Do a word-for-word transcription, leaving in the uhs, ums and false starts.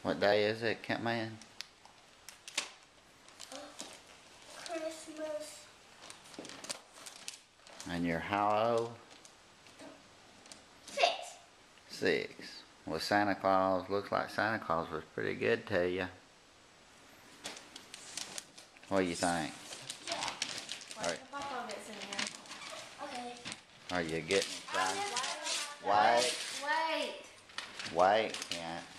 What day is it, Kent Man? Christmas. And you're how old? Six. Six. Well, Santa Claus, looks like Santa Claus was pretty good to you. What do you think? Yeah. Are, Papa gets in here. Okay. are you getting excited? Wait. Wait. Wait. Wait, Kent.